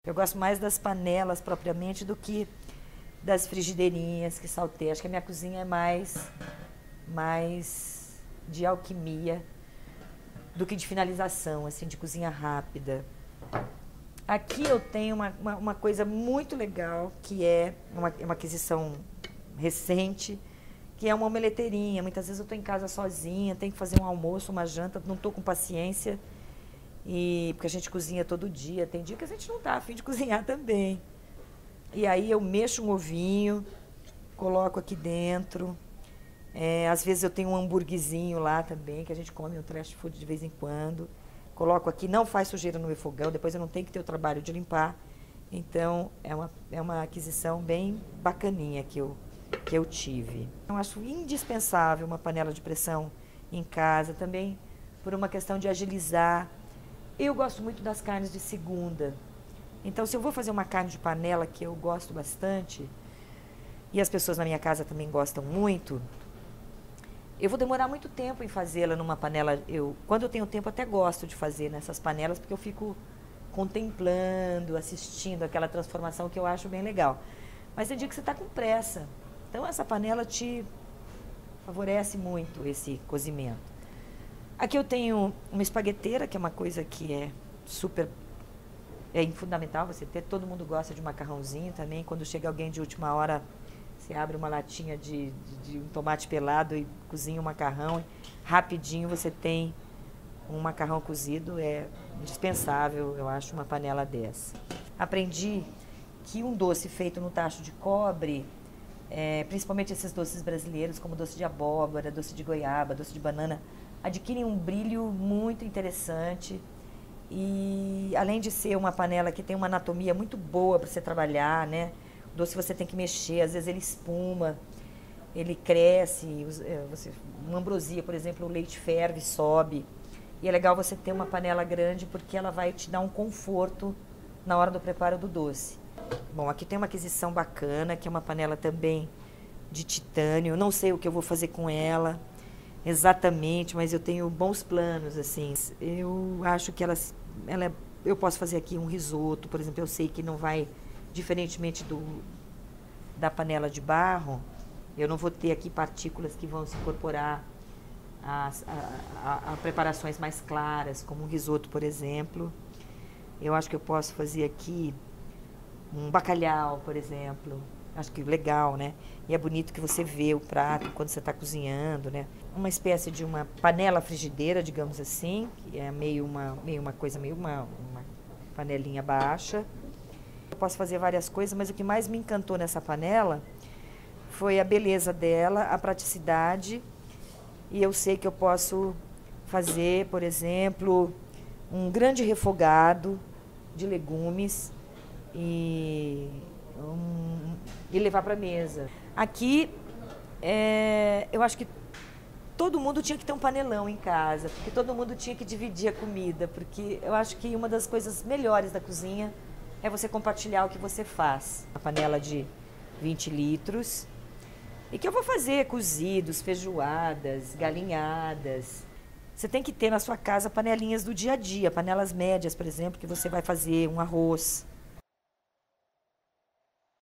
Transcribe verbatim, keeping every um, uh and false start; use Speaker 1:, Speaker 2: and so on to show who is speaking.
Speaker 1: Eu gosto mais das panelas propriamente do que das frigideirinhas que salteiam. Acho que a minha cozinha é mais, mais de alquimia do que de finalização, assim, de cozinha rápida. Aqui eu tenho uma, uma, uma coisa muito legal, que é uma, uma aquisição recente, que é uma omeleteirinha. Muitas vezes eu estou em casa sozinha, tenho que fazer um almoço, uma janta, não estou com paciência, e, porque a gente cozinha todo dia. Tem dia que a gente não está a fim de cozinhar também. E aí eu mexo um ovinho, coloco aqui dentro. É, às vezes eu tenho um hambúrguerzinho lá também, que a gente come um trash food de vez em quando. Coloco aqui, não faz sujeira no meu fogão, depois eu não tenho que ter o trabalho de limpar. Então, é uma, é uma aquisição bem bacaninha que eu, que eu tive. Eu acho indispensável uma panela de pressão em casa, também por uma questão de agilizar. Eu gosto muito das carnes de segunda. Então, se eu vou fazer uma carne de panela, que eu gosto bastante, e as pessoas na minha casa também gostam muito, eu vou demorar muito tempo em fazê-la numa panela. Eu, quando eu tenho tempo, até gosto de fazer nessas panelas, porque eu fico contemplando, assistindo aquela transformação que eu acho bem legal. Mas tem dia que você está com pressa. Então, essa panela te favorece muito esse cozimento. Aqui eu tenho uma espagueteira, que é uma coisa que é super... é fundamental você ter. Todo mundo gosta de macarrãozinho também. Quando chega alguém de última hora... Você abre uma latinha de, de, de um tomate pelado e cozinha um macarrão. Rapidinho você tem um macarrão cozido. É indispensável, eu acho, uma panela dessa. Aprendi que um doce feito no tacho de cobre, é, principalmente esses doces brasileiros, como doce de abóbora, doce de goiaba, doce de banana, adquirem um brilho muito interessante. E além de ser uma panela que tem uma anatomia muito boa para você trabalhar, né? Doce você tem que mexer, às vezes ele espuma, ele cresce, você, uma ambrosia, por exemplo, o leite ferve, sobe. E é legal você ter uma panela grande porque ela vai te dar um conforto na hora do preparo do doce. Bom, aqui tem uma aquisição bacana, que é uma panela também de titânio. Eu não sei o que eu vou fazer com ela exatamente, mas eu tenho bons planos, assim. Eu acho que ela, ela é, eu posso fazer aqui um risoto, por exemplo, eu sei que não vai... Diferentemente do, da panela de barro, eu não vou ter aqui partículas que vão se incorporar a, a, a, a preparações mais claras, como um risoto, por exemplo. Eu acho que eu posso fazer aqui um bacalhau, por exemplo. Acho que legal, né? E é bonito que você vê o prato quando você está cozinhando, né? Uma espécie de uma panela frigideira, digamos assim, que é meio uma, meio uma coisa, meio uma, uma panelinha baixa. Eu posso fazer várias coisas, mas o que mais me encantou nessa panela foi a beleza dela, a praticidade. E eu sei que eu posso fazer, por exemplo, um grande refogado de legumes e, um, e levar para a mesa. Aqui, é, eu acho que todo mundo tinha que ter um panelão em casa, porque todo mundo tinha que dividir a comida, porque eu acho que uma das coisas melhores da cozinha é você compartilhar o que você faz. Uma panela de vinte litros. E que eu vou fazer cozidos, feijoadas, galinhadas. Você tem que ter na sua casa panelinhas do dia a dia, panelas médias, por exemplo, que você vai fazer um arroz.